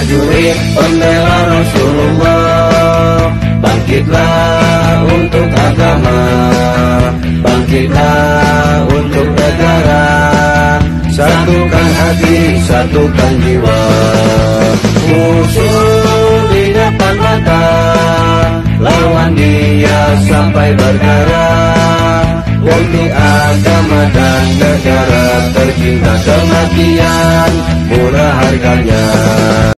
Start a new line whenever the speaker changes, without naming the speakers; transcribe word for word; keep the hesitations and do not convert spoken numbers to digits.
prajurit pembela Rasulullah, bangkitlah untuk agama, bangkitlah untuk negara, satukan hati, satukan jiwa. Musuh di depan mata, lawan dia sampai berdarah, demi agama dan negara tercinta, kematian murah harganya.